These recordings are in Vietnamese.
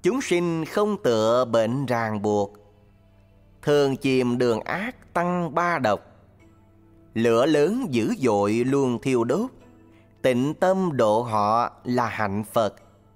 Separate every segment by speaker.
Speaker 1: Chúng sinh không tựa bệnh ràng buộc, thường chìm đường ác tăng ba độc. Lửa lớn dữ dội luôn thiêu đốt, tịnh tâm độ họ là hạnh Phật.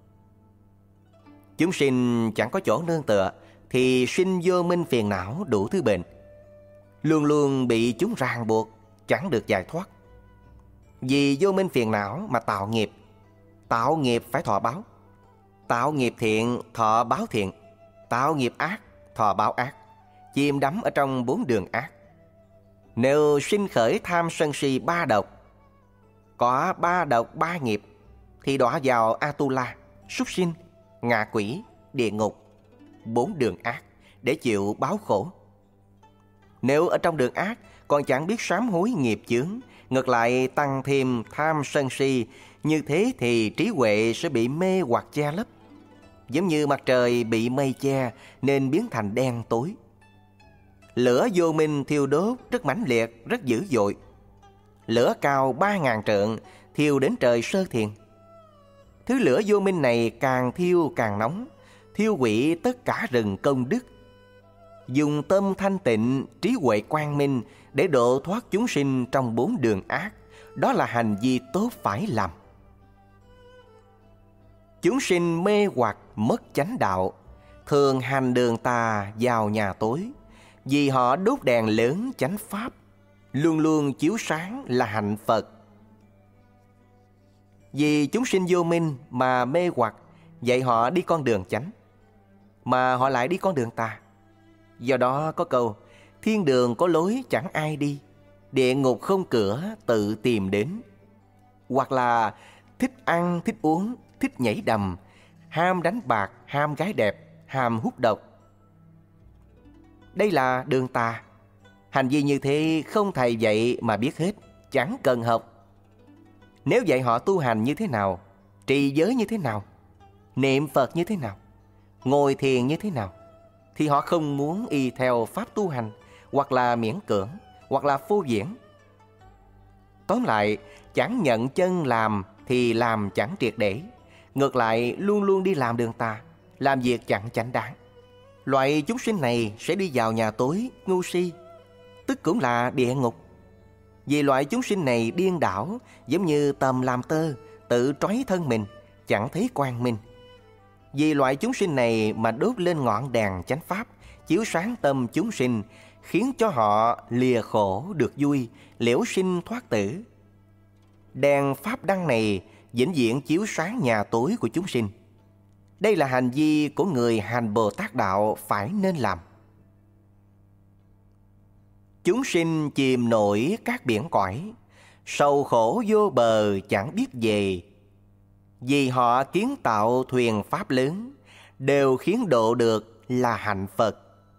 Speaker 1: Chúng sinh chẳng có chỗ nương tựa thì sinh vô minh phiền não đủ thứ bệnh, luôn luôn bị chúng ràng buộc, chẳng được giải thoát. Vì vô minh phiền não mà tạo nghiệp. Tạo nghiệp phải thọ báo. Tạo nghiệp thiện thọ báo thiện, tạo nghiệp ác thọ báo ác, chìm đắm ở trong bốn đường ác. Nếu sinh khởi tham sân si ba độc, có ba độc ba nghiệp, thì đọa vào Atula, súc sinh, ngạ quỷ, địa ngục, bốn đường ác để chịu báo khổ. Nếu ở trong đường ác còn chẳng biết sám hối nghiệp chướng, ngược lại tăng thêm tham sân si, như thế thì trí huệ sẽ bị mê hoặc che lấp, giống như mặt trời bị mây che nên biến thành đen tối. Lửa vô minh thiêu đốt rất mãnh liệt, rất dữ dội. Lửa cao 3.000 trượng, thiêu đến trời Sơ Thiền. Thứ lửa vô minh này càng thiêu càng nóng, thiêu hủy tất cả rừng công đức. Dùng tâm thanh tịnh, trí huệ quang minh để độ thoát chúng sinh trong bốn đường ác, đó là hành vi tốt phải làm. Chúng sinh mê hoặc mất chánh đạo, thường hành đường tà vào nhà tối, vì họ đốt đèn lớn chánh pháp, luôn luôn chiếu sáng là hạnh Phật. Vì chúng sinh vô minh mà mê hoặc, dạy họ đi con đường chánh, mà họ lại đi con đường tà. Do đó có câu: thiên đường có lối chẳng ai đi, địa ngục không cửa tự tìm đến. Hoặc là thích ăn, thích uống, thích nhảy đầm, ham đánh bạc, ham gái đẹp, ham hút độc. Đây là đường tà. Hành vi như thế không thầy dạy mà biết hết, chẳng cần học. Nếu dạy họ tu hành như thế nào, trì giới như thế nào, niệm Phật như thế nào, ngồi thiền như thế nào, thì họ không muốn y theo pháp tu hành, hoặc là miễn cưỡng, hoặc là phô diễn. Tóm lại, chẳng nhận chân làm thì làm chẳng triệt để, ngược lại luôn luôn đi làm đường tà, làm việc chẳng chánh đáng. Loại chúng sinh này sẽ đi vào nhà tối, ngu si, tức cũng là địa ngục. Vì loại chúng sinh này điên đảo, giống như tầm làm tơ, tự trói thân mình, chẳng thấy quang minh. Vì loại chúng sinh này mà đốt lên ngọn đèn chánh pháp, chiếu sáng tâm chúng sinh, khiến cho họ lìa khổ được vui, liễu sinh thoát tử. Đèn pháp đăng này vĩnh viễn chiếu sáng nhà tối của chúng sinh. Đây là hành vi của người hành Bồ Tát đạo phải nên làm. Chúng sinh chìm nổi các biển cõi, sầu khổ vô bờ chẳng biết về. Vì họ kiến tạo thuyền pháp lớn, đều khiến độ được là hạnh Phật.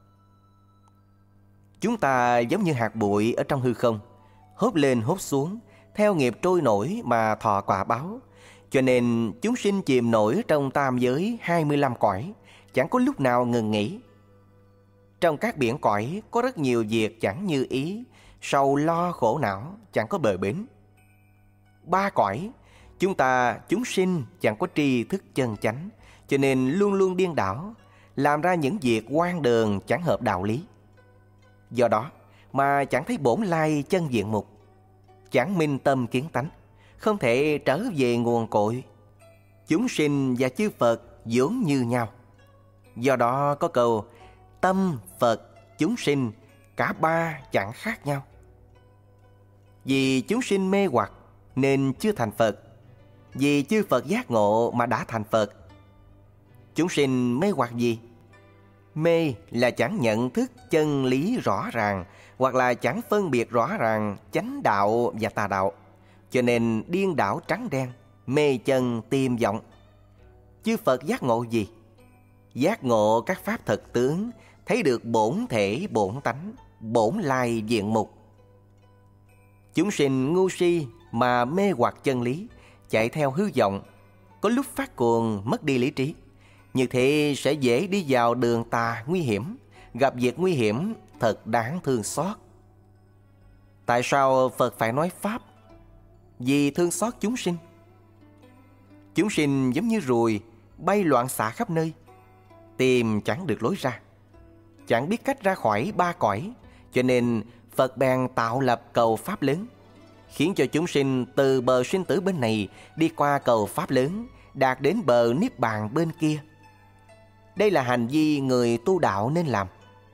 Speaker 1: Chúng ta giống như hạt bụi ở trong hư không, hốt lên hốt xuống, theo nghiệp trôi nổi mà thọ quả báo. Cho nên chúng sinh chìm nổi trong tam giới 25 cõi, chẳng có lúc nào ngừng nghỉ. Trong các biển cõi có rất nhiều việc chẳng như ý, sầu lo khổ não, chẳng có bờ bến. 3 cõi, chúng sinh chẳng có tri thức chân chánh, cho nên luôn luôn điên đảo, làm ra những việc hoang đường chẳng hợp đạo lý. Do đó mà chẳng thấy bổn lai chân diện mục, chẳng minh tâm kiến tánh, không thể trở về nguồn cội. Chúng sinh và chư Phật vốn như nhau. Do đó có câu: tâm, Phật, chúng sinh, cả ba chẳng khác nhau. Vì chúng sinh mê hoặc nên chưa thành Phật, vì chư Phật giác ngộ mà đã thành Phật. Chúng sinh mê hoặc gì? Mê là chẳng nhận thức chân lý rõ ràng, hoặc là chẳng phân biệt rõ ràng chánh đạo và tà đạo, cho nên điên đảo trắng đen, mê chân tiềm vọng. Chư Phật giác ngộ gì? Giác ngộ các pháp thực tướng, thấy được bổn thể bổn tánh, bổn lai diện mục. Chúng sinh ngu si mà mê hoặc chân lý, chạy theo hư vọng, có lúc phát cuồng mất đi lý trí. Như thế sẽ dễ đi vào đường tà nguy hiểm, gặp việc nguy hiểm thật đáng thương xót. Tại sao Phật phải nói pháp? Vì thương xót chúng sinh. Chúng sinh giống như ruồi bay loạn xạ khắp nơi, tìm chẳng được lối ra, chẳng biết cách ra khỏi ba cõi. Cho nên Phật bèn tạo lập cầu Pháp lớn, khiến cho chúng sinh từ bờ sinh tử bên này đi qua cầu Pháp lớn, đạt đến bờ Niết Bàn bên kia. Đây là hành vi người tu đạo nên làm.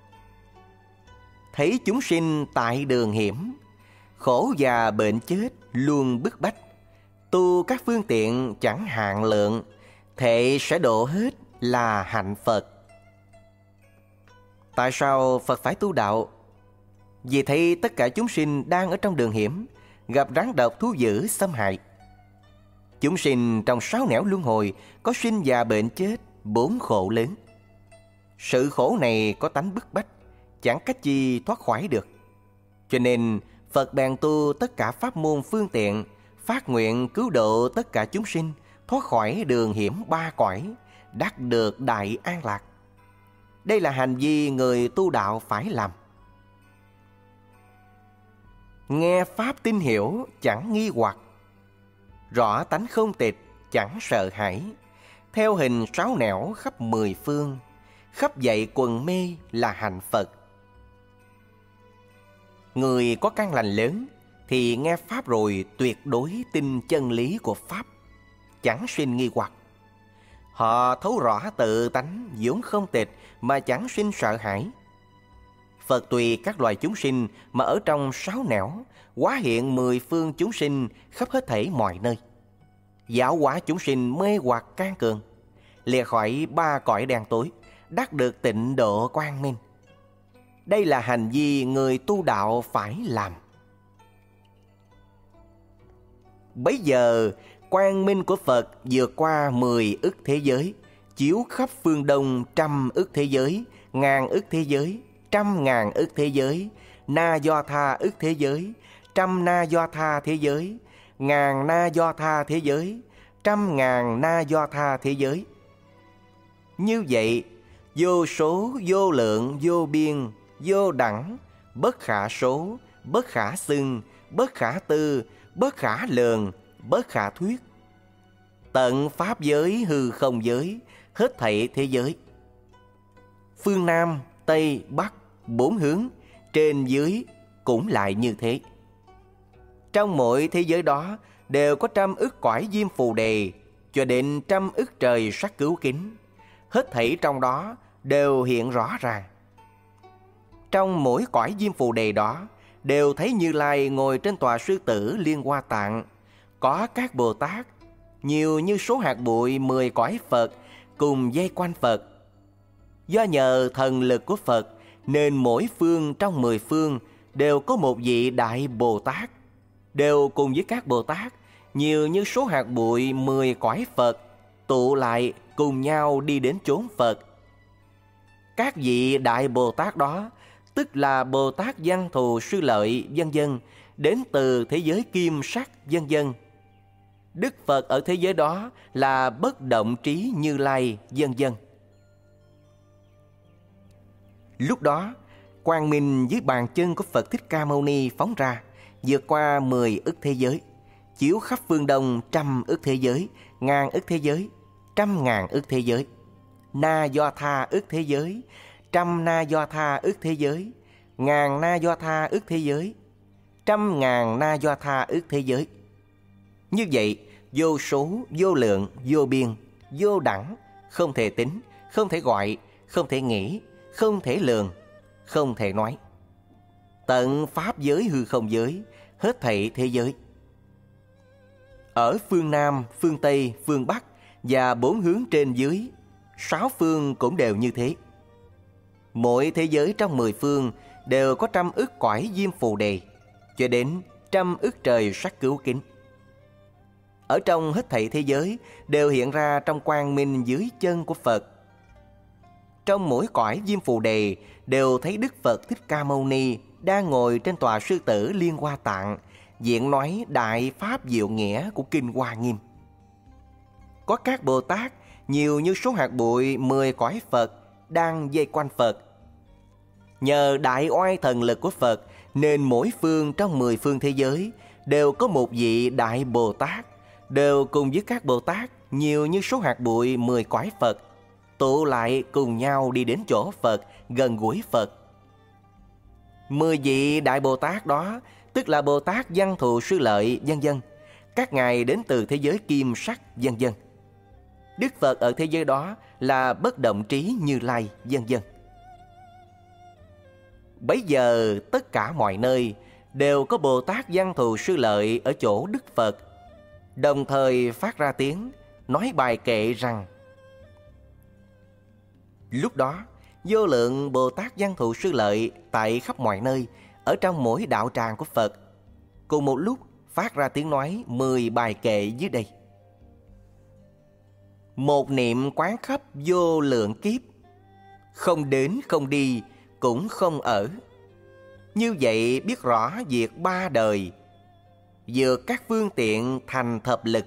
Speaker 1: Thấy chúng sinh tại đường hiểm, khổ già bệnh chết luôn bức bách, tu các phương tiện chẳng hạn lượng, thệ sẽ độ hết là hạnh Phật. Tại sao Phật phải tu đạo? Vì thấy tất cả chúng sinh đang ở trong đường hiểm, gặp rắn độc thú dữ xâm hại. Chúng sinh trong 6 nẻo luân hồi có sinh già bệnh chết, 4 khổ lớn. Sự khổ này có tánh bức bách, chẳng cách chi thoát khỏi được. Cho nên Phật bèn tu tất cả pháp môn phương tiện, phát nguyện cứu độ tất cả chúng sinh thoát khỏi đường hiểm ba cõi, đắc được đại an lạc. Đây là hành vi người tu đạo phải làm. Nghe pháp tin hiểu chẳng nghi hoặc, rõ tánh không tịch chẳng sợ hãi, theo hình 6 nẻo khắp 10 phương, khắp dậy quần mê là hạnh Phật. Người có căn lành lớn thì nghe pháp rồi tuyệt đối tin chân lý của pháp, chẳng sinh nghi hoặc. Họ thấu rõ tự tánh vốn không tịch mà chẳng sinh sợ hãi. Phật tùy các loài chúng sinh mà ở trong 6 nẻo, hóa hiện 10 phương chúng sinh khắp hết thảy mọi nơi, giáo hóa chúng sinh mê hoặc can cường, lìa khỏi ba cõi đen tối, đắc được tịnh độ quang minh. Đây là hành vi người tu đạo phải làm. Bấy giờ quang minh của Phật vượt qua 10 ức thế giới, chiếu khắp phương Đông 100 ức thế giới, 1000 ức thế giới, 100.000 ức thế giới, na do tha ức thế giới, 100 na do tha thế giới, 1000 na do tha thế giới, 100.000 na do tha thế giới. Như vậy, vô số, vô lượng, vô biên, vô đẳng, bất khả số, bất khả xưng, bất khả tư, bất khả lường, bất khả thuyết. Tận pháp giới hư không giới, hết thảy thế giới. Phương Nam, Tây, Bắc, 4 hướng, trên dưới cũng lại như thế. Trong mỗi thế giới đó đều có 100 ức cõi diêm phù đề, cho đến 100 ức trời sắc cứu kính. Hết thảy trong đó đều hiện rõ ràng. Trong mỗi cõi diêm phù đề đó đều thấy Như Lai ngồi trên tòa sư tử Liên Hoa Tạng. Có các Bồ Tát nhiều như số hạt bụi 10 cõi Phật cùng vây quanh Phật. Do nhờ thần lực của Phật nên mỗi phương trong 10 phương đều có một vị Đại Bồ Tát, đều cùng với các Bồ Tát nhiều như số hạt bụi 10 cõi Phật tụ lại cùng nhau đi đến chốn Phật. Các vị Đại Bồ Tát đó tức là Bồ Tát Văn Thù Sư Lợi vân vân, đến từ thế giới kim sắc vân vân. Đức Phật ở thế giới đó là Bất Động Trí Như Lai vân vân. Lúc đó, quang minh dưới bàn chân của Phật Thích Ca Mâu Ni phóng ra, vượt qua 10 ức thế giới, chiếu khắp phương Đông 100 ức thế giới, 1000 ức thế giới, 100.000 ức thế giới, na do tha ức thế giới, 100 na do tha ức thế giới, 1000 na do tha ức thế giới, 100.000 na do tha ức thế giới. Như vậy, vô số, vô lượng, vô biên, vô đẳng, không thể tính, không thể gọi, không thể nghĩ, không thể lường, không thể nói. Tận pháp giới hư không giới, hết thảy thế giới. Ở phương Nam, phương Tây, phương Bắc và 4 hướng trên dưới, 6 phương cũng đều như thế. Mỗi thế giới trong 10 phương đều có 100 ức cõi diêm phù đề, cho đến 100 ức trời sắc cứu kính. Ở trong hết thảy thế giới đều hiện ra trong quang minh dưới chân của Phật. Trong mỗi cõi diêm phù đề đều thấy Đức Phật Thích Ca Mâu Ni đang ngồi trên tòa sư tử Liên Hoa Tạng, diện nói đại pháp diệu nghĩa của Kinh Hoa Nghiêm. Có các Bồ Tát nhiều như số hạt bụi 10 cõi Phật đang vây quanh Phật. Nhờ đại oai thần lực của Phật nên mỗi phương trong 10 phương thế giới đều có một vị Đại Bồ Tát, đều cùng với các Bồ Tát nhiều như số hạt bụi 10 cõi Phật, tụ lại cùng nhau đi đến chỗ Phật, gần gũi Phật. 10 vị Đại Bồ Tát đó, tức là Bồ Tát Văn Thù Sư Lợi, vân vân. Các ngài đến từ thế giới kim sắc, vân vân. Đức Phật ở thế giới đó là Bất Động Trí Như Lai, vân vân. Bấy giờ tất cả mọi nơi đều có Bồ Tát Văn Thù Sư Lợi ở chỗ Đức Phật, đồng thời phát ra tiếng nói bài kệ rằng: lúc đó vô lượng Bồ Tát Văn Thù Sư Lợi tại khắp mọi nơi, ở trong mỗi đạo tràng của Phật, cùng một lúc phát ra tiếng nói 10 bài kệ dưới đây. Một niệm quán khắp vô lượng kiếp, không đến không đi cũng không ở. Như vậy biết rõ việc 3 đời, vượt các phương tiện thành thập lực.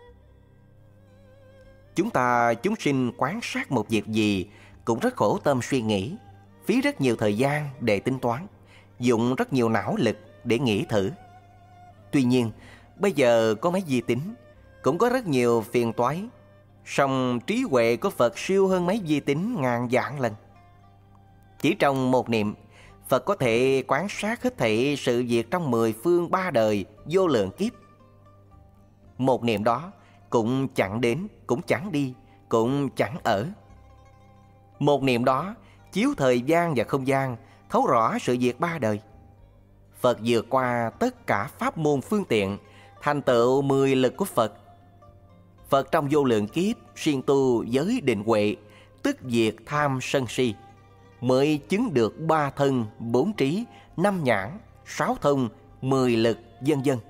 Speaker 1: Chúng sinh quán sát một việc gì cũng rất khổ tâm suy nghĩ, phí rất nhiều thời gian để tính toán, dụng rất nhiều não lực để nghĩ thử. Tuy nhiên, bây giờ có máy vi tính, cũng có rất nhiều phiền toái, song trí huệ của Phật siêu hơn máy vi tính ngàn vạn lần. Chỉ trong một niệm, Phật có thể quán sát hết thảy sự việc trong 10 phương 3 đời vô lượng kiếp. Một niệm đó cũng chẳng đến, cũng chẳng đi, cũng chẳng ở. Một niệm đó chiếu thời gian và không gian, thấu rõ sự việc 3 đời. Phật vượt qua tất cả pháp môn phương tiện, thành tựu 10 lực của Phật. Phật trong vô lượng kiếp siêng tu giới định huệ, tức diệt tham sân si, mới chứng được 3 thân, 4 trí, 5 nhãn, 6 thông, 10 lực, vân vân.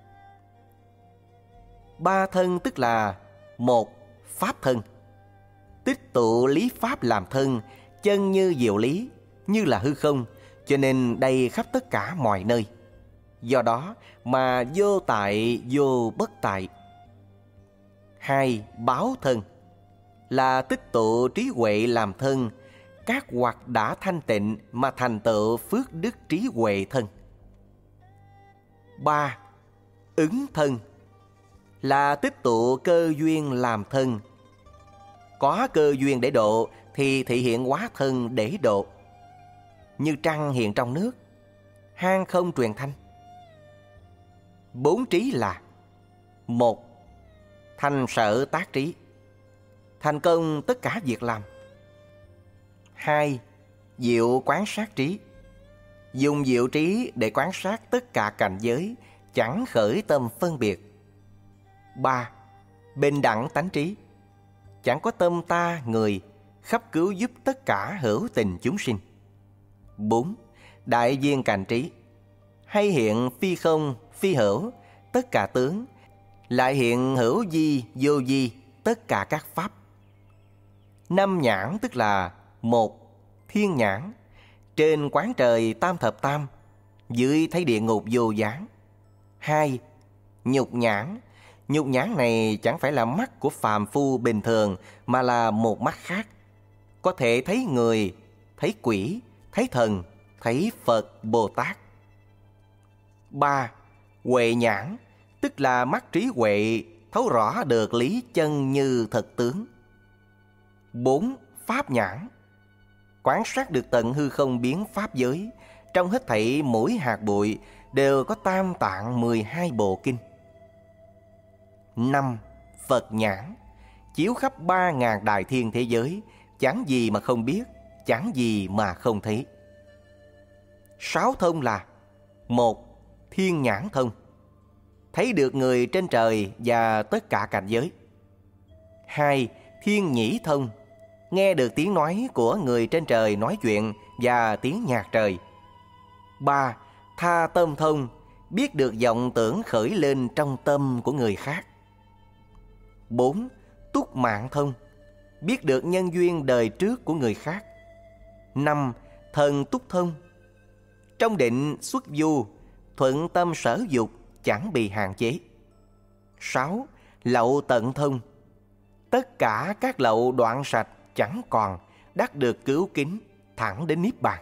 Speaker 1: 3 thân tức là: 1. Pháp thân, tích tụ lý pháp làm thân, chân như diệu lý, như là hư không, cho nên đầy khắp tất cả mọi nơi. Do đó mà vô tại vô bất tại. 2. Báo thân, là tích tụ trí huệ làm thân, các hoặc đã thanh tịnh mà thành tựu phước đức trí huệ thân. 3. Ứng thân, là tích tụ cơ duyên làm thân, có cơ duyên để độ thì thị hiện hóa thân để độ, như trăng hiện trong nước, hang không truyền thanh. 4 trí là: 1. Thành sở tác trí, thành công tất cả việc làm. 2. Diệu quán sát trí, dùng diệu trí để quán sát tất cả cảnh giới, chẳng khởi tâm phân biệt. 3. Bình đẳng tánh trí, chẳng có tâm ta người, khắp cứu giúp tất cả hữu tình chúng sinh. 4. Đại viên cảnh trí, hay hiện phi không, phi hữu, tất cả tướng, lại hiện hữu di, vô di, tất cả các pháp. 5 nhãn tức là: 1. Thiên nhãn, trên quán trời tam thập tam, dưới thấy địa ngục vô gián. 2. Nhục nhãn, nhục nhãn này chẳng phải là mắt của phàm phu bình thường, mà là một mắt khác, có thể thấy người, thấy quỷ, thấy thần, thấy Phật, Bồ Tát. 3. Huệ nhãn, tức là mắt trí huệ, thấu rõ được lý chân như thật tướng. 4. Pháp nhãn, quán sát được tận hư không biến pháp giới, trong hết thảy mỗi hạt bụi đều có tam tạng 12 bộ kinh. 5. Phật nhãn, chiếu khắp 3.000 đại thiên thế giới, chẳng gì mà không biết, chẳng gì mà không thấy. 6 thông là: 1. Thiên nhãn thông, thấy được người trên trời và tất cả cảnh giới. 2. Thiên nhĩ thông, nghe được tiếng nói của người trên trời nói chuyện và tiếng nhạc trời. 3. Tha tâm thông, biết được vọng tưởng khởi lên trong tâm của người khác. 4. Túc mạng thông, biết được nhân duyên đời trước của người khác. 5. Thần túc thông, trong định xuất du, thuận tâm sở dục, chẳng bị hạn chế. 6. Lậu tận thông, tất cả các lậu đoạn sạch chẳng còn, đắc được cứu kính, thẳng đến niết bàn.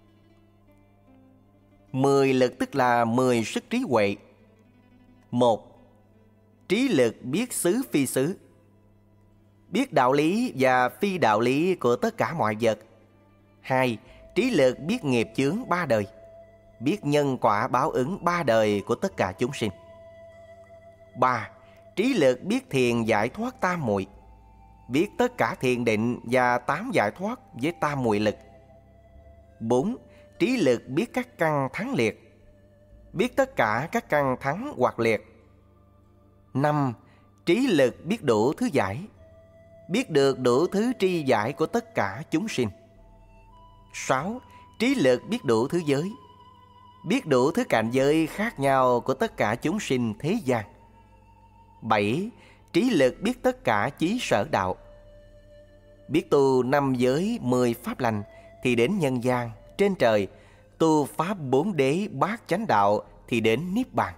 Speaker 1: 10 lực tức là 10 sức trí huệ. 1. Trí lực biết xứ phi xứ, biết đạo lý và phi đạo lý của tất cả mọi vật. 2. Trí lực biết nghiệp chướng 3 đời, biết nhân quả báo ứng 3 đời của tất cả chúng sinh. 3. Trí lực biết thiền giải thoát tam muội, biết tất cả thiền định và 8 giải thoát với tam muội lực. 4. Trí lực biết các căn thắng liệt, biết tất cả các căn thắng hoặc liệt. 5. Trí lực biết đủ thứ giải, biết được đủ thứ tri giải của tất cả chúng sinh. 6. Trí lực biết đủ thứ giới, biết đủ thứ cảnh giới khác nhau của tất cả chúng sinh thế gian. 7. Trí lực biết tất cả chí sở đạo, biết tu 5 giới 10 pháp lành thì đến nhân gian, trên trời, tu pháp 4 đế bát chánh đạo thì đến niết bàn.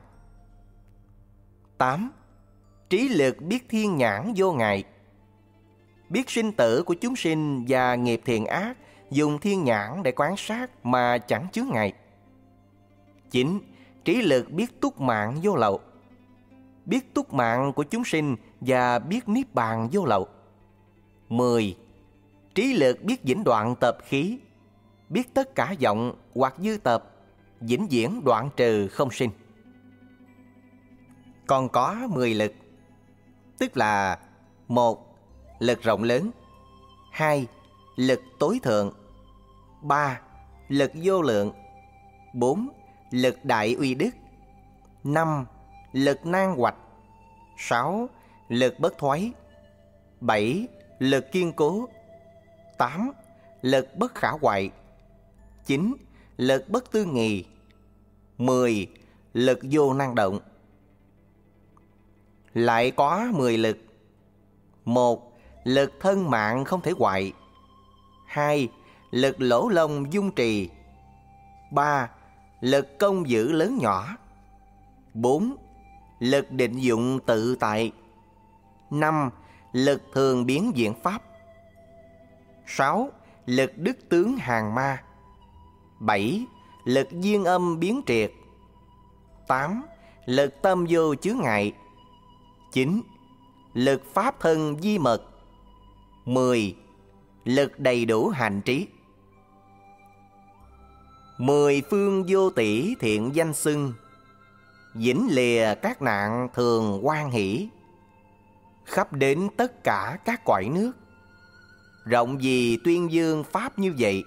Speaker 1: 8. Trí lực biết thiên nhãn vô ngại, biết sinh tử của chúng sinh và nghiệp thiện ác, dùng thiên nhãn để quan sát mà chẳng chướng ngại. 9. Trí lực biết túc mạng vô lậu, biết túc mạng của chúng sinh và biết niết bàn vô lậu. 10. Trí lực biết vĩnh đoạn tập khí, biết tất cả vọng hoặc dư tập, vĩnh viễn đoạn trừ không sinh. Còn có 10 lực, tức là: 1. Lực rộng lớn. 2. Lực tối thượng. 3. Lực vô lượng. 4. Lực đại uy đức. 5. Lực nan hoạch. 6. Lực bất thoái. 7. Lực kiên cố. 8. Lực bất khả hoại. 9. Lực bất tư nghì. 10. Lực vô năng động. Lại có 10 lực. 1. Lực thân mạng không thể hoại. 2. Lực lỗ lông dung trì. 3. Lực công giữ lớn nhỏ. 4. Lực định dụng tự tại. 5. Lực thường biến diễn pháp. 6. Lực đức tướng hàng ma. 7. Lực duyên âm biến triệt. 8. Lực tâm vô chướng ngại. 9. Lực pháp thân di mật. 10. Lực đầy đủ hành trí. 10 phương vô tỷ thiện danh xưng, vĩnh lìa các nạn thường hoan hỷ, khắp đến tất cả các cõi nước, rộng vì tuyên dương pháp như vậy.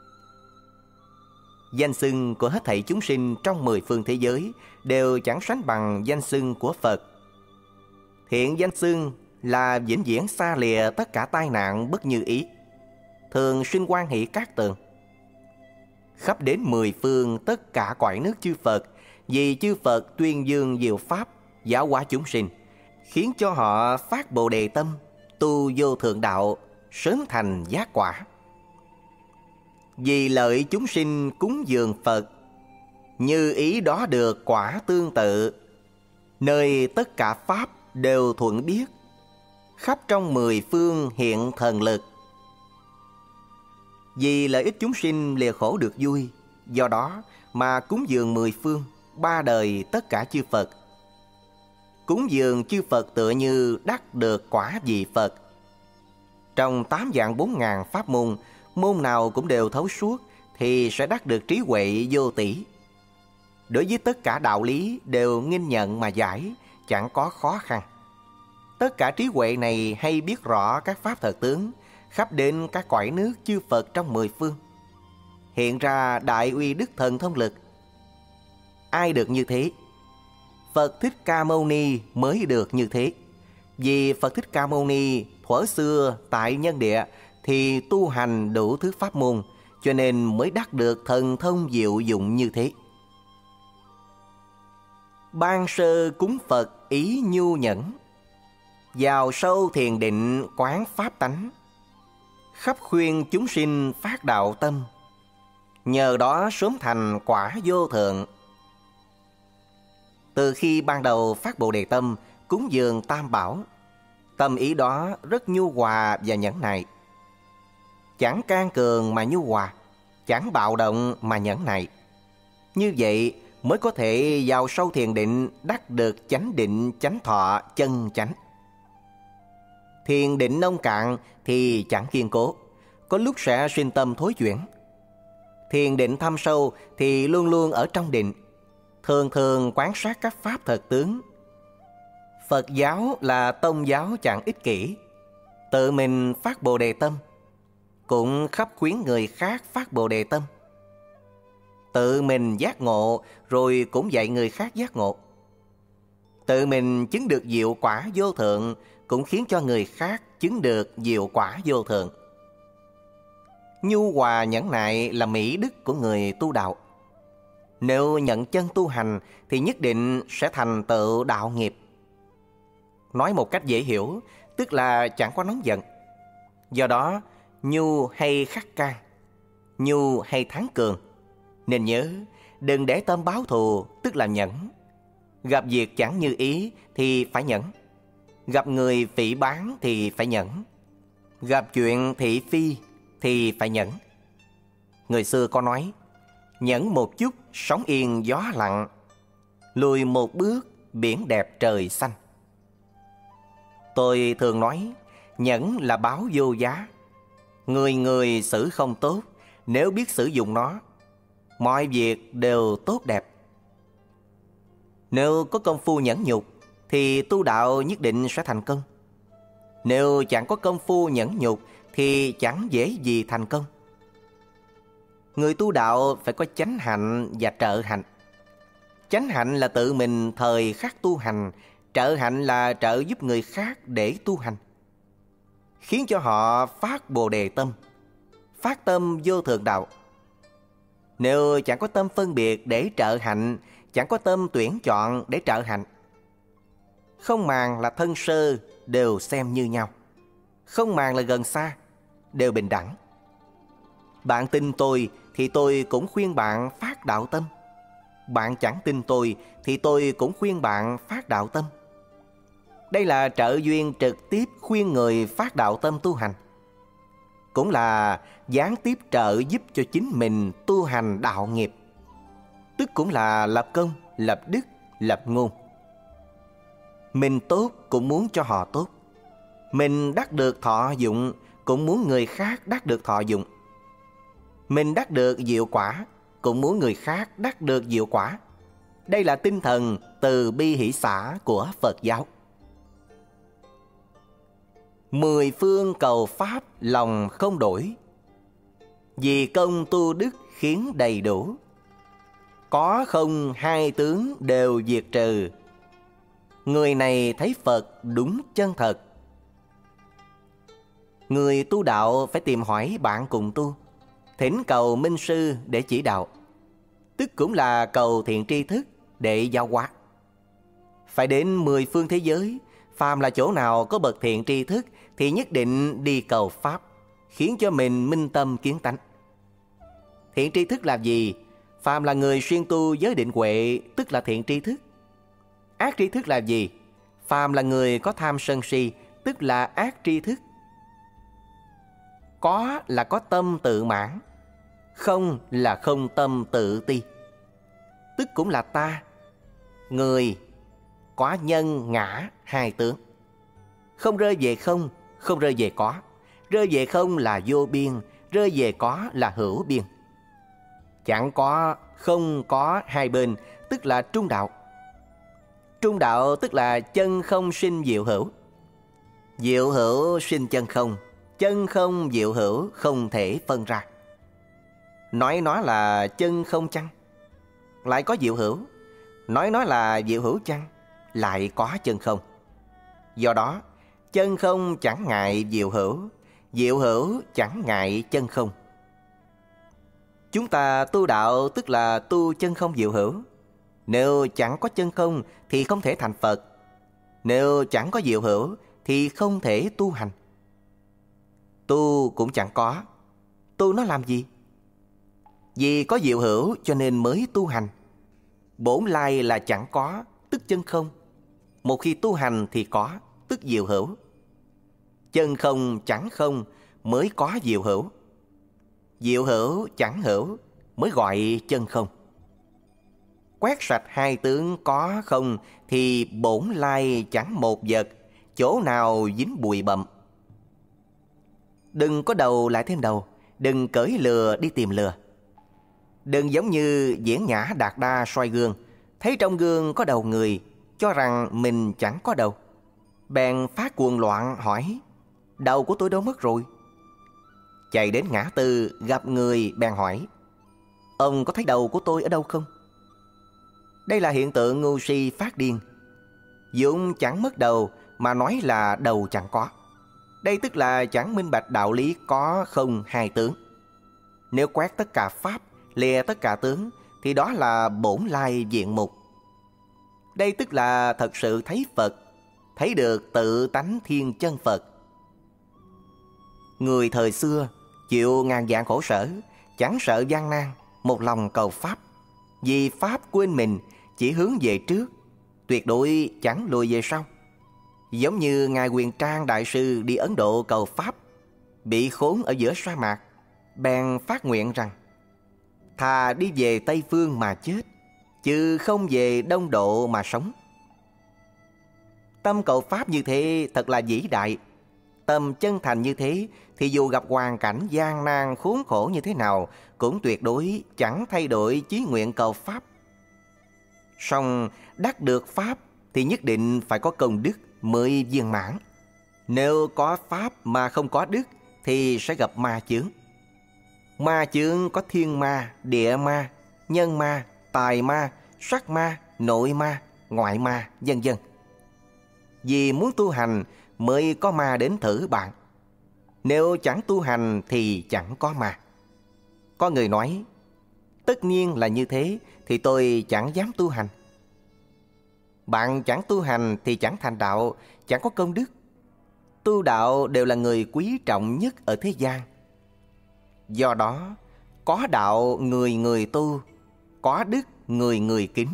Speaker 1: Danh xưng của hết thảy chúng sinh trong 10 phương thế giới đều chẳng sánh bằng danh xưng của Phật. Thiện danh xưng là vĩnh viễn xa lìa tất cả tai nạn bất như ý, thường sinh hoan hỷ các tường. Khắp đến 10 phương tất cả cõi nước chư Phật, vì chư Phật tuyên dương diệu pháp, giáo hóa chúng sinh, khiến cho họ phát Bồ Đề tâm, tu vô thượng đạo, sớm thành giác quả. Vì lợi chúng sinh cúng dường Phật, như ý đó được quả tương tự, nơi tất cả pháp đều thuận biết, khắp trong 10 phương hiện thần lực. Vì lợi ích chúng sinh lìa khổ được vui, do đó mà cúng dường 10 phương, 3 đời tất cả chư Phật. Cúng dường chư Phật tựa như đắc được quả vị Phật. Trong 8 vạn 4 ngàn pháp môn, môn nào cũng đều thấu suốt thì sẽ đắc được trí huệ vô tỷ. Đối với tất cả đạo lý đều nghinh nhận mà giải, chẳng có khó khăn. Tất cả trí huệ này hay biết rõ các pháp thật tướng, khắp đến các cõi nước chư Phật trong 10 phương, hiện ra đại uy đức thần thông lực. Ai được như thế? Phật Thích Ca Mâu Ni mới được như thế. Vì Phật Thích Ca Mâu Ni thuở xưa tại nhân địa thì tu hành đủ thứ pháp môn, cho nên mới đắc được thần thông diệu dụng như thế. Ban sơ cúng Phật ý nhu nhẫn, vào sâu thiền định quán pháp tánh, khắp khuyên chúng sinh phát đạo tâm, nhờ đó sớm thành quả vô thượng. Từ khi ban đầu phát Bồ Đề tâm, cúng dường Tam Bảo, tâm ý đó rất nhu hòa và nhẫn nại. Chẳng can cường mà nhu hòa, chẳng bạo động mà nhẫn nại. Như vậy mới có thể vào sâu thiền định, đắc được chánh định chánh thọ chân chánh. Thiền định nông cạn thì chẳng kiên cố, có lúc sẽ sinh tâm thối chuyển. Thiền định thâm sâu thì luôn luôn ở trong định, thường thường quan sát các pháp thật tướng. Phật giáo là tôn giáo chẳng ích kỷ, tự mình phát Bồ Đề tâm, cũng khắp khuyến người khác phát Bồ Đề tâm. Tự mình giác ngộ rồi cũng dạy người khác giác ngộ. Tự mình chứng được diệu quả vô thượng, cũng khiến cho người khác chứng được diệu quả vô thượng. Nhu hòa nhẫn nại là mỹ đức của người tu đạo. Nếu nhận chân tu hành thì nhất định sẽ thành tựu đạo nghiệp. Nói một cách dễ hiểu, tức là chẳng có nóng giận. Do đó, nhu hay khắc can, nhu hay thắng cường. Nên nhớ, đừng để tâm báo thù, tức là nhẫn. Gặp việc chẳng như ý thì phải nhẫn. Gặp người phỉ báng thì phải nhẫn. Gặp chuyện thị phi thì phải nhẫn. Người xưa có nói, nhẫn một chút sóng yên gió lặng, lùi một bước biển đẹp trời xanh. Tôi thường nói, nhẫn là báu vô giá. Người người xử không tốt, nếu biết sử dụng nó, mọi việc đều tốt đẹp. Nếu có công phu nhẫn nhục thì tu đạo nhất định sẽ thành công. Nếu chẳng có công phu nhẫn nhục thì chẳng dễ gì thành công. Người tu đạo phải có chánh hạnh và trợ hạnh. Chánh hạnh là tự mình thời khắc tu hành, trợ hạnh là trợ giúp người khác để tu hành, khiến cho họ phát Bồ Đề tâm, phát tâm vô thượng đạo. Nếu chẳng có tâm phân biệt để trợ hạnh, chẳng có tâm tuyển chọn để trợ hạnh, không màng là thân sơ đều xem như nhau, không màng là gần xa đều bình đẳng. Bạn tin tôi thì tôi cũng khuyên bạn phát đạo tâm. Bạn chẳng tin tôi thì tôi cũng khuyên bạn phát đạo tâm. Đây là trợ duyên trực tiếp khuyên người phát đạo tâm tu hành, cũng là gián tiếp trợ giúp cho chính mình tu hành đạo nghiệp, tức cũng là lập công, lập đức, lập ngôn. Mình tốt cũng muốn cho họ tốt. Mình đắc được thọ dụng cũng muốn người khác đắc được thọ dụng. Mình đắc được diệu quả cũng muốn người khác đắc được diệu quả. Đây là tinh thần từ bi hỷ xả của Phật giáo. 10 phương cầu pháp lòng không đổi, vì công tu đức khiến đầy đủ. Có không hai tướng đều diệt trừ, người này thấy Phật đúng chân thật. Người tu đạo phải tìm hỏi bạn cùng tu, thỉnh cầu minh sư để chỉ đạo, tức cũng là cầu thiện tri thức để giáo hóa. Phải đến 10 phương thế giới, phàm là chỗ nào có bậc thiện tri thức thì nhất định đi cầu pháp, khiến cho mình minh tâm kiến tánh. Thiện tri thức là gì? Phàm là người xuyên tu giới định huệ, tức là thiện tri thức. Ác tri thức là gì? Phàm là người có tham sân si, tức là ác tri thức. Có là có tâm tự mãn, không là không tâm tự ti, tức cũng là ta, người, có nhân ngã hai tướng. Không rơi về không, không rơi về có. Rơi về không là vô biên, rơi về có là hữu biên. Chẳng có, không có hai bên, tức là trung đạo. Trung đạo tức là chân không sinh diệu hữu. Diệu hữu sinh chân không, chân không diệu hữu không thể phân ra. Nói nó là chân không chăng, lại có diệu hữu. Nói nó là diệu hữu chăng, lại có chân không. Do đó, chân không chẳng ngại diệu hữu chẳng ngại chân không. Chúng ta tu đạo tức là tu chân không diệu hữu. Nếu chẳng có chân không thì không thể thành Phật. Nếu chẳng có diệu hữu thì không thể tu hành. Tu cũng chẳng có, tu nó làm gì? Vì có diệu hữu cho nên mới tu hành. Bổn lai là chẳng có, tức chân không. Một khi tu hành thì có, tức diệu hữu. Chân không chẳng không mới có diệu hữu. Diệu hữu chẳng hữu mới gọi chân không. Quét sạch hai tướng có không thì bổn lai chẳng một vật, chỗ nào dính bụi bặm. Đừng có đầu lại thêm đầu, đừng cởi lừa đi tìm lừa. Đừng giống như diễn ngã Đạt Đa soi gương, thấy trong gương có đầu người, cho rằng mình chẳng có đầu. Bèn phát cuồng loạn hỏi: đầu của tôi đâu mất rồi? Chạy đến ngã tư gặp người bèn hỏi: ông có thấy đầu của tôi ở đâu không? Đây là hiện tượng ngu si phát điên. Dụng chẳng mất đầu mà nói là đầu chẳng có. Đây tức là chẳng minh bạch đạo lý có không hai tướng. Nếu quét tất cả pháp, lìa tất cả tướng, thì đó là bổn lai diện mục. Đây tức là thật sự thấy Phật, thấy được tự tánh thiên chân Phật. Người thời xưa chịu ngàn vạn khổ sở, chẳng sợ gian nan, một lòng cầu Pháp. Vì Pháp quên mình, chỉ hướng về trước, tuyệt đối chẳng lùi về sau. Giống như Ngài Huyền Trang Đại Sư đi Ấn Độ cầu Pháp, bị khốn ở giữa sa mạc, bèn phát nguyện rằng: thà đi về Tây Phương mà chết, chứ không về Đông Độ mà sống. Tâm cầu Pháp như thế thật là vĩ đại. Tâm chân thành như thế thì dù gặp hoàn cảnh gian nan khốn khổ như thế nào, cũng tuyệt đối chẳng thay đổi chí nguyện cầu Pháp. Song đắc được Pháp thì nhất định phải có công đức mới viên mãn. Nếu có Pháp mà không có đức thì sẽ gặp ma chướng. Ma chướng có thiên ma, địa ma, nhân ma, tài ma, sắc ma, nội ma, ngoại ma, vân vân. Vì muốn tu hành mới có ma đến thử bạn. Nếu chẳng tu hành thì chẳng có ma. Có người nói: tất nhiên là như thế thì tôi chẳng dám tu hành. Bạn chẳng tu hành thì chẳng thành đạo, chẳng có công đức. Tu đạo đều là người quý trọng nhất ở thế gian. Do đó, có đạo người người tu, có đức người người kính.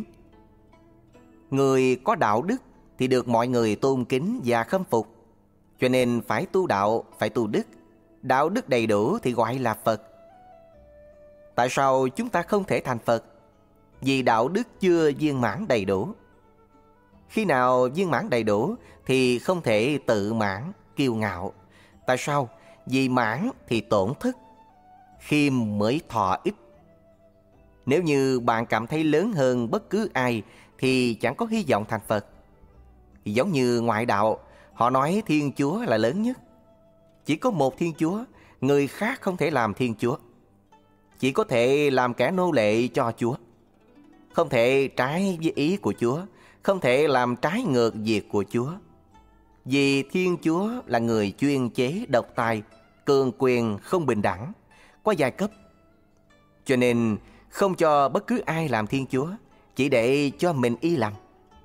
Speaker 1: Người có đạo đức thì được mọi người tôn kính và khâm phục. Cho nên phải tu đạo, phải tu đức. Đạo đức đầy đủ thì gọi là Phật. Tại sao chúng ta không thể thành Phật? Vì đạo đức chưa viên mãn đầy đủ. Khi nào viên mãn đầy đủ thì không thể tự mãn, kiêu ngạo. Tại sao? Vì mãn thì tổn thất, khiêm mới thọ ích. Nếu như bạn cảm thấy lớn hơn bất cứ ai thì chẳng có hy vọng thành Phật. Giống như ngoại đạo, họ nói Thiên Chúa là lớn nhất. Chỉ có một Thiên Chúa, người khác không thể làm Thiên Chúa. Chỉ có thể làm kẻ nô lệ cho Chúa. Không thể trái với ý của Chúa, không thể làm trái ngược việc của Chúa. Vì Thiên Chúa là người chuyên chế độc tài, cường quyền không bình đẳng, có giai cấp. Cho nên không cho bất cứ ai làm Thiên Chúa, chỉ để cho mình y làm.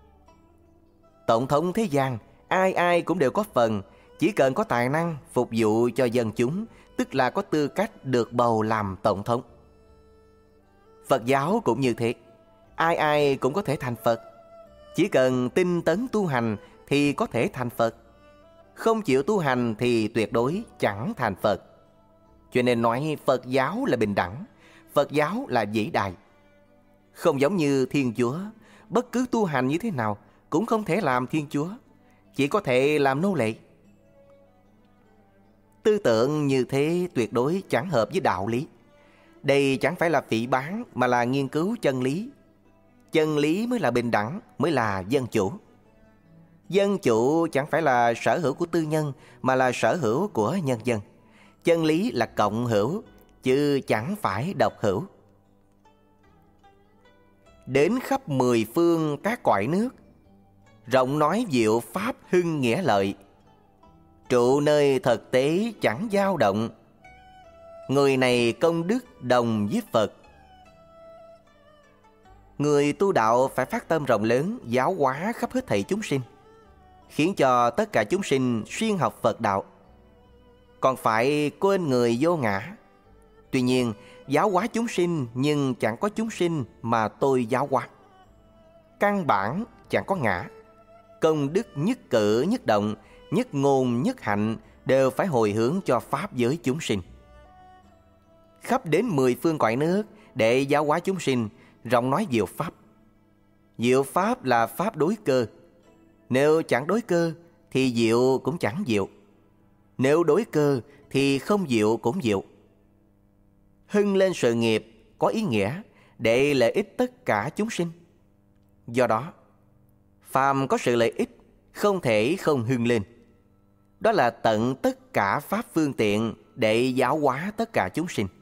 Speaker 1: Tổng thống thế gian, ai ai cũng đều có phần, chỉ cần có tài năng phục vụ cho dân chúng, tức là có tư cách được bầu làm tổng thống. Phật giáo cũng như thế, ai ai cũng có thể thành Phật. Chỉ cần tinh tấn tu hành thì có thể thành Phật. Không chịu tu hành thì tuyệt đối chẳng thành Phật. Cho nên nói Phật giáo là bình đẳng, Phật giáo là vĩ đại. Không giống như Thiên Chúa, bất cứ tu hành như thế nào cũng không thể làm Thiên Chúa, chỉ có thể làm nô lệ. Tư tưởng như thế tuyệt đối chẳng hợp với đạo lý. Đây chẳng phải là phỉ báng mà là nghiên cứu chân lý. Chân lý mới là bình đẳng, mới là dân chủ. Dân chủ chẳng phải là sở hữu của tư nhân mà là sở hữu của nhân dân. Chân lý là cộng hữu, chứ chẳng phải độc hữu. Đến khắp mười phương các cõi nước, rộng nói diệu pháp hưng nghĩa lợi. Trụ nơi thực tế chẳng dao động, người này công đức đồng với Phật. Người tu đạo phải phát tâm rộng lớn, giáo hóa khắp hết thảy chúng sinh, khiến cho tất cả chúng sinh xuyên học Phật đạo. Còn phải quên người vô ngã. Tuy nhiên, giáo hóa chúng sinh nhưng chẳng có chúng sinh mà tôi giáo hóa. Căn bản chẳng có ngã. Công đức nhất cử nhất động, nhất ngôn nhất hạnh đều phải hồi hướng cho Pháp giới chúng sinh. Khắp đến mười phương cõi nước để giáo hóa chúng sinh, rộng nói diệu Pháp. Diệu Pháp là Pháp đối cơ. Nếu chẳng đối cơ thì diệu cũng chẳng diệu. Nếu đối cơ thì không diệu cũng diệu. Hưng lên sự nghiệp có ý nghĩa để lợi ích tất cả chúng sinh. Do đó, phàm có sự lợi ích không thể không hưng lên. Đó là tận tất cả pháp phương tiện để giáo hóa tất cả chúng sinh.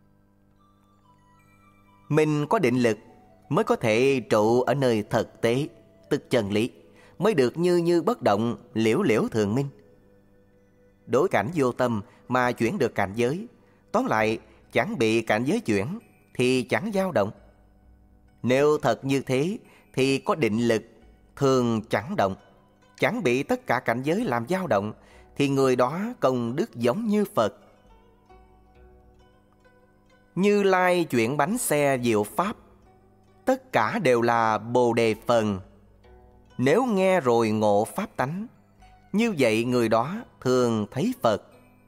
Speaker 1: Mình có định lực mới có thể trụ ở nơi thực tế, tức chân lý, mới được như như bất động, liễu liễu thường minh. Đối cảnh vô tâm mà chuyển được cảnh giới, tóm lại chẳng bị cảnh giới chuyển thì chẳng dao động. Nếu thật như thế thì có định lực thường chẳng động, chẳng bị tất cả cảnh giới làm dao động, thì người đó công đức giống như Phật. Như Lai chuyển bánh xe diệu pháp, tất cả đều là Bồ Đề phần. Nếu nghe rồi ngộ pháp tánh, như vậy người đó thường thấy Phật.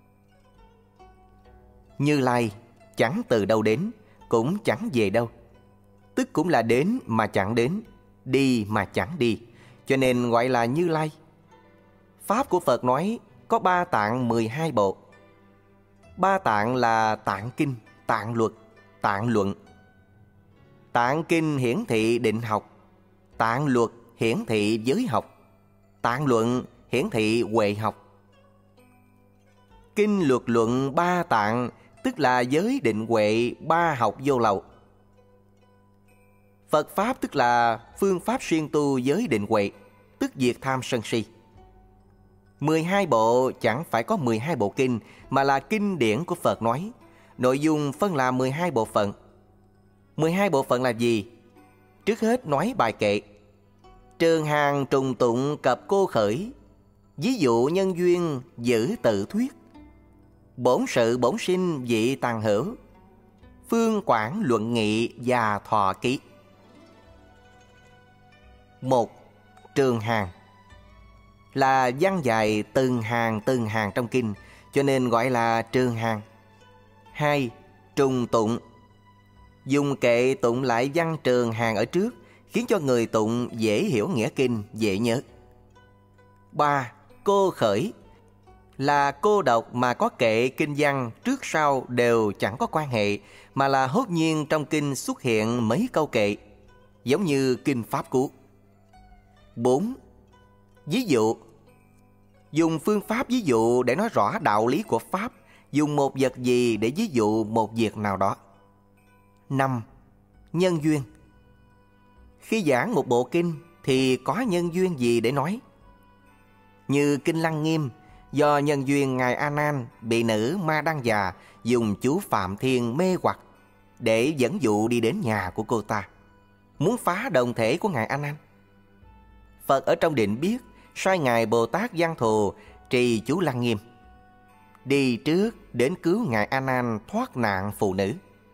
Speaker 1: Như Lai chẳng từ đâu đến, cũng chẳng về đâu, tức cũng là đến mà chẳng đến, đi mà chẳng đi, cho nên gọi là Như Lai. Pháp của Phật nói có 3 tạng 12 bộ. 3 tạng là tạng kinh, tạng luật, tạng luận. Tạng kinh hiển thị định học, tạng luật hiển thị giới học, tạng luận hiển thị huệ học. Kinh luật luận 3 tạng tức là giới định huệ 3 học vô lậu. Phật Pháp tức là phương pháp siêng tu giới định huệ, tức diệt tham sân si. 12 bộ chẳng phải có 12 bộ kinh, mà là kinh điển của Phật nói. Nội dung phân làm 12 bộ phận. 12 bộ phận là gì? Trước hết nói bài kệ. Trường hàng trùng tụng cập cô khởi, ví dụ nhân duyên giữ tự thuyết. Bổn sự bổn sinh dị tàng hữu, phương quảng luận nghị và thọ ký. 1. Trường hàng là văn dài từng hàng trong kinh, cho nên gọi là trường hàng. 2. Trùng tụng, dùng kệ tụng lại văn trường hàng ở trước, khiến cho người tụng dễ hiểu nghĩa kinh, dễ nhớ. 3. Cô khởi là cô độc mà có kệ kinh văn trước sau đều chẳng có quan hệ, mà là hốt nhiên trong kinh xuất hiện mấy câu kệ, giống như kinh Pháp Cú. 4. Ví dụ, dùng phương pháp ví dụ để nói rõ đạo lý của Pháp, dùng một vật gì để ví dụ một việc nào đó. 5. Nhân duyên, khi giảng một bộ kinh thì có nhân duyên gì để nói. Như kinh Lăng Nghiêm, do nhân duyên Ngài A Nan bị nữ Ma Đăng Già dùng chú Phạm Thiên mê hoặc để dẫn dụ đi đến nhà của cô ta, muốn phá đồng thể của Ngài A Nan. Phật ở trong định biết, sai Ngài Bồ Tát Văn Thù trì chú Lăng Nghiêm, đi trước đến cứu Ngài A Nan thoát nạn phụ nữ.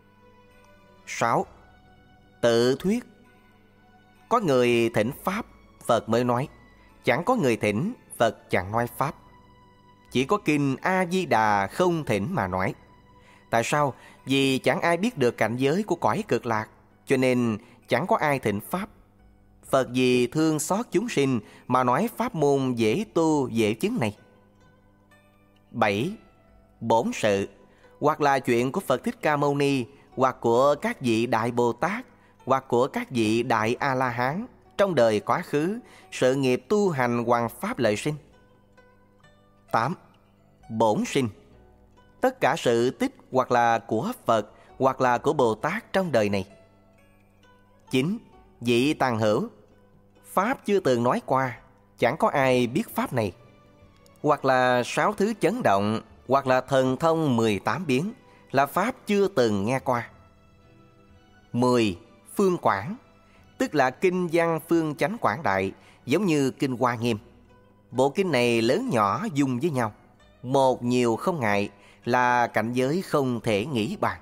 Speaker 1: 6. Tự thuyết, có người thỉnh Pháp, Phật mới nói. Chẳng có người thỉnh, Phật chẳng nói Pháp. Chỉ có kinh A-di-đà không thỉnh mà nói. Tại sao? Vì chẳng ai biết được cảnh giới của cõi cực lạc, cho nên chẳng có ai thỉnh Pháp. Phật vì thương xót chúng sinh mà nói pháp môn dễ tu dễ chứng này. 7. Bổn sự, hoặc là chuyện của Phật Thích Ca Mâu Ni, hoặc của các vị Đại Bồ Tát, hoặc của các vị Đại A-la-hán trong đời quá khứ, sự nghiệp tu hành hoằng pháp lợi sinh. 8. Bổn sinh, tất cả sự tích hoặc là của Phật hoặc là của Bồ Tát trong đời này. 9. Vị tàng hữu, Pháp chưa từng nói qua, chẳng có ai biết Pháp này. Hoặc là 6 thứ chấn động, hoặc là thần thông 18 biến, là Pháp chưa từng nghe qua. 10. Phương quảng, tức là kinh văn phương chánh quảng đại, giống như kinh Hoa Nghiêm. Bộ kinh này lớn nhỏ dung với nhau, một nhiều không ngại, là cảnh giới không thể nghĩ bàn.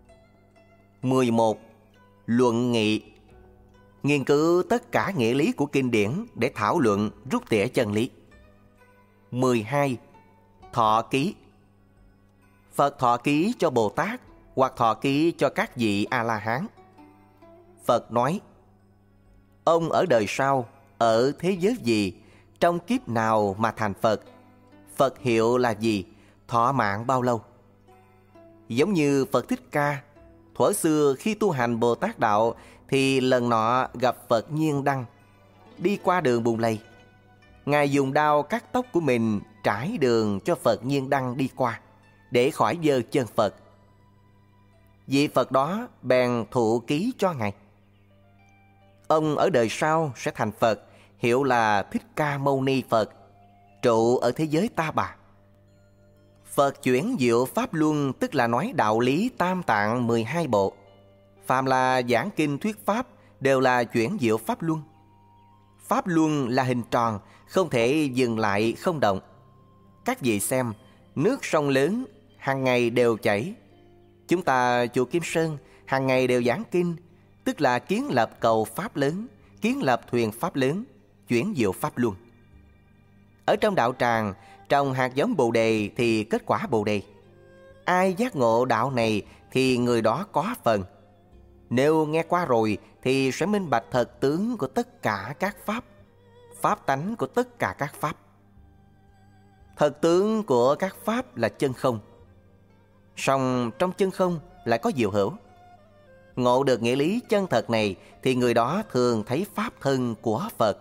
Speaker 1: 11. Luận nghị, nghiên cứu tất cả nghĩa lý của kinh điển để thảo luận rút tỉa chân lý. 12. Thọ ký, Phật thọ ký cho Bồ Tát hoặc thọ ký cho các vị A-la-hán. Phật nói, ông ở đời sau, ở thế giới gì, trong kiếp nào mà thành Phật? Phật hiệu là gì? thọ mạng bao lâu. Giống như Phật Thích Ca, thuở xưa khi tu hành Bồ Tát Đạo thì lần nọ gặp Phật Nhiên Đăng, đi qua đường Bùn Lầy. Ngài dùng đao cắt tóc của mình trải đường cho Phật Nhiên Đăng đi qua, để khỏi dơ chân Phật. Vị Phật đó bèn thụ ký cho Ngài. Ông ở đời sau sẽ thành Phật, hiệu là Thích Ca Mâu Ni Phật, trụ ở thế giới Ta Bà. Phật chuyển diệu Pháp Luân, tức là nói đạo lý tam tạng 12 bộ. Phàm là giảng kinh thuyết Pháp đều là chuyển diệu Pháp Luân. Pháp Luân là hình tròn, không thể dừng lại không động. Các vị xem, nước sông lớn hàng ngày đều chảy. Chúng ta chùa Kim Sơn hàng ngày đều giảng kinh, tức là kiến lập cầu Pháp lớn, kiến lập thuyền Pháp lớn, chuyển diệu Pháp Luân. Ở trong đạo tràng, trồng hạt giống Bồ Đề thì kết quả Bồ Đề. Ai giác ngộ đạo này thì người đó có phần. Nếu nghe qua rồi thì sẽ minh bạch thật tướng của tất cả các Pháp, Pháp tánh của tất cả các Pháp. Thật tướng của các Pháp là chân không. Song trong chân không lại có diệu hữu. Ngộ được nghĩa lý chân thật này thì người đó thường thấy Pháp thân của Phật.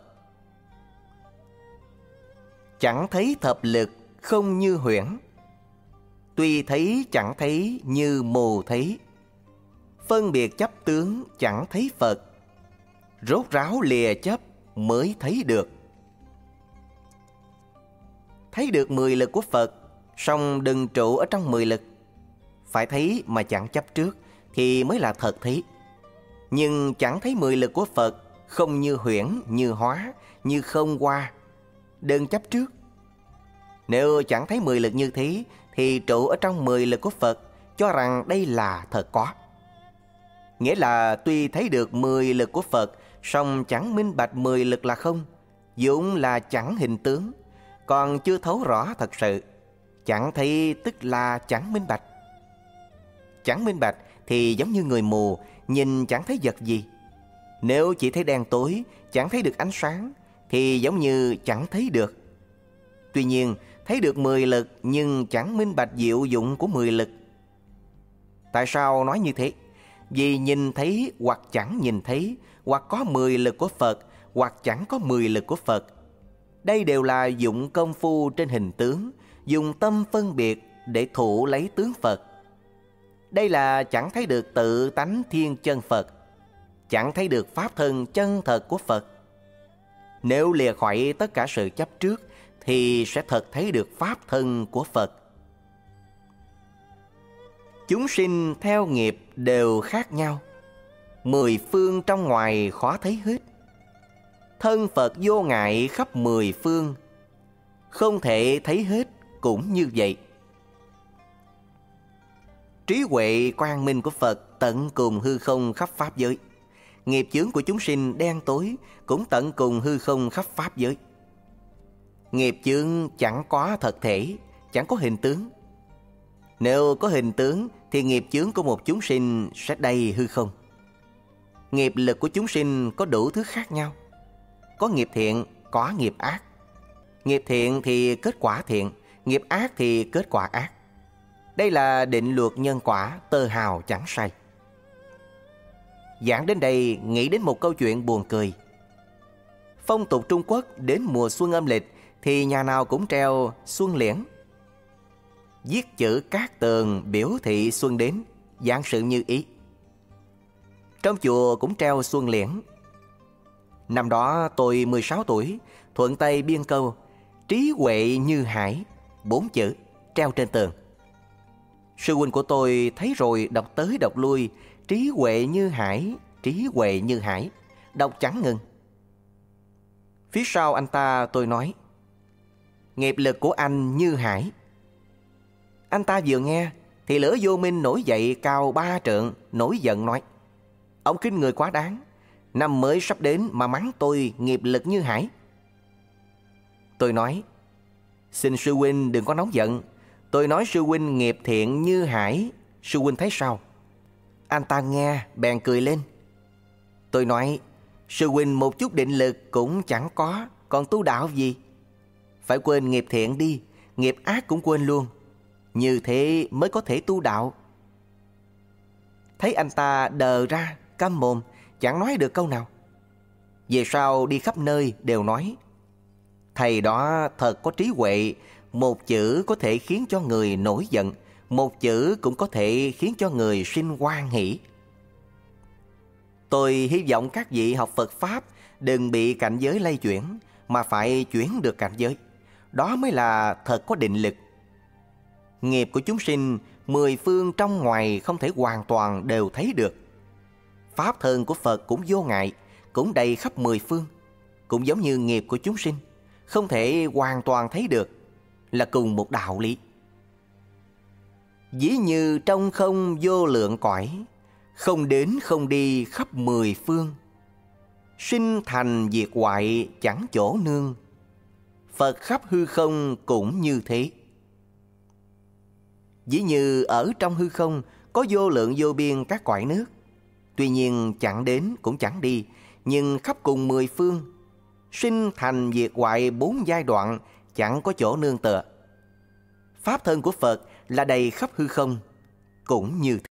Speaker 1: Chẳng thấy thập lực không như huyễn, tuy thấy chẳng thấy như mù thấy. Phân biệt chấp tướng chẳng thấy Phật, rốt ráo lìa chấp mới thấy được. Thấy được 10 lực của Phật, song đừng trụ ở trong 10 lực. Phải thấy mà chẳng chấp trước thì mới là thật thấy. Nhưng chẳng thấy 10 lực của Phật, không như huyễn, như hóa, như không qua, đừng chấp trước. Nếu chẳng thấy 10 lực như thế thì trụ ở trong 10 lực của Phật, cho rằng đây là thật có. Nghĩa là tuy thấy được 10 lực của Phật, song chẳng minh bạch 10 lực là không, vốn là chẳng hình tướng, còn chưa thấu rõ thật sự. Chẳng thấy tức là chẳng minh bạch. Chẳng minh bạch thì giống như người mù, nhìn chẳng thấy vật gì. Nếu chỉ thấy đen tối, chẳng thấy được ánh sáng, thì giống như chẳng thấy được. Tuy nhiên, thấy được 10 lực nhưng chẳng minh bạch diệu dụng của 10 lực. Tại sao nói như thế? Vì nhìn thấy hoặc chẳng nhìn thấy, hoặc có 10 lực của Phật, hoặc chẳng có 10 lực của Phật. Đây đều là dụng công phu trên hình tướng, dùng tâm phân biệt để thụ lấy tướng Phật. Đây là chẳng thấy được tự tánh thiên chân Phật, chẳng thấy được Pháp thân chân thật của Phật. Nếu lìa khỏi tất cả sự chấp trước thì sẽ thật thấy được Pháp thân của Phật. Chúng sinh theo nghiệp đều khác nhau, 10 phương trong ngoài khó thấy hết. Thân Phật vô ngại khắp 10 phương, không thể thấy hết cũng như vậy. Trí huệ quang minh của Phật tận cùng hư không khắp Pháp giới. Nghiệp chướng của chúng sinh đen tối cũng tận cùng hư không khắp Pháp giới. Nghiệp chướng chẳng có thật thể, chẳng có hình tướng. Nếu có hình tướng thì nghiệp chướng của một chúng sinh sẽ đầy hư không. Nghiệp lực của chúng sinh có đủ thứ khác nhau. Có nghiệp thiện, có nghiệp ác. Nghiệp thiện thì kết quả thiện, nghiệp ác thì kết quả ác. Đây là định luật nhân quả tơ hào chẳng sai. Giảng đến đây nghĩ đến một câu chuyện buồn cười. Phong tục Trung Quốc đến mùa xuân âm lịch thì nhà nào cũng treo xuân liễn, viết chữ cát tường biểu thị xuân đến, giảng sự như ý. Trong chùa cũng treo xuân liễn. Năm đó tôi 16 tuổi, thuận tay biên câu trí huệ như hải, 4 chữ treo trên tường. Sư huynh của tôi thấy rồi đọc tới đọc lui, trí huệ như hải, trí huệ như hải, đọc chẳng ngừng. Phía sau anh ta tôi nói, nghiệp lực của anh như hải. Anh ta vừa nghe thì lửa vô minh nổi dậy cao 3 trượng, nổi giận nói, ông khinh người quá đáng, năm mới sắp đến mà mắng tôi nghiệp lực như hải. Tôi nói, xin sư huynh đừng có nóng giận, tôi nói sư huynh nghiệp thiện như hải, sư huynh thấy sao? Anh ta nghe bèn cười lên. Tôi nói, sư huynh một chút định lực cũng chẳng có, còn tu đạo gì? Phải quên nghiệp thiện đi, nghiệp ác cũng quên luôn. như thế mới có thể tu đạo. Thấy anh ta đờ ra, câm mồm, chẳng nói được câu nào. Về sau đi khắp nơi đều nói: thầy đó thật có trí huệ, một chữ có thể khiến cho người nổi giận, một chữ cũng có thể khiến cho người sinh hoan hỷ. Tôi hy vọng các vị học Phật Pháp đừng bị cảnh giới lay chuyển, mà phải chuyển được cảnh giới. Đó mới là thật có định lực. Nghiệp của chúng sinh 10 phương trong ngoài không thể hoàn toàn đều thấy được. Pháp thân của Phật cũng vô ngại, cũng đầy khắp 10 phương, cũng giống như nghiệp của chúng sinh, không thể hoàn toàn thấy được, là cùng một đạo lý. Ví như trong không vô lượng cõi, không đến không đi khắp 10 phương, sinh thành diệt hoại chẳng chỗ nương, Phật khắp hư không cũng như thế. Ví như ở trong hư không có vô lượng vô biên các cõi nước, tuy nhiên chẳng đến cũng chẳng đi, nhưng khắp cùng 10 phương, sinh thành diệt hoại 4 giai đoạn, chẳng có chỗ nương tựa. Pháp thân của Phật là đầy khắp hư không, cũng như thế.